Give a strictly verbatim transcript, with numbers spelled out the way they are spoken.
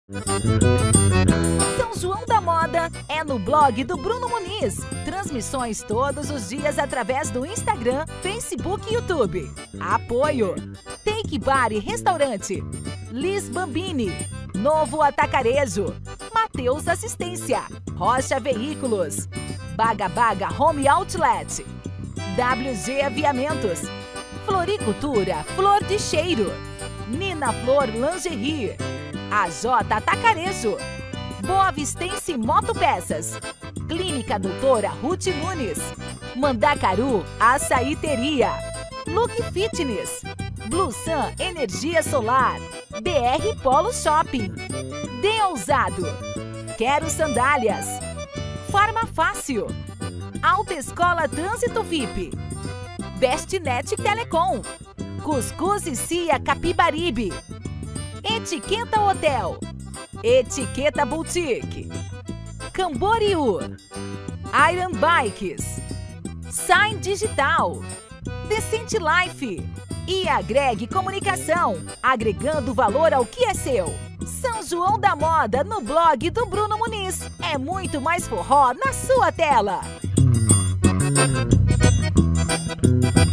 São João da Moda é no blog do Bruno Muniz. Transmissões todos os dias através do Instagram, Facebook e YouTube. Apoio: Take Bar e Restaurante, Liz Bambini, Novo Atacarejo, Mateus Assistência, Rocha Veículos, Baga Baga Home Outlet, W G Aviamentos, Floricultura Flor de Cheiro, Nina Flor Lingerie, A J Atacarejo, Boa Vistense Motopeças, Clínica Doutora Ruth Nunes, Mandacaru Açaiteria, Look Fitness, Blue Sun Energia Solar, B R Polo Shopping, De Ousado, Quero Sandálias, Farma Fácil, Autoescola Trânsito V I P, Bestnet Telecom, Cuscuz e Cia Capibaribe, Etiqueta Hotel, Etiqueta Boutique, Camboriú, Iron Bikes, Sign Digital, Decente Life e Agregue Comunicação, agregando valor ao que é seu. São João da Moda no blog do Bruno Muniz. É muito mais forró na sua tela.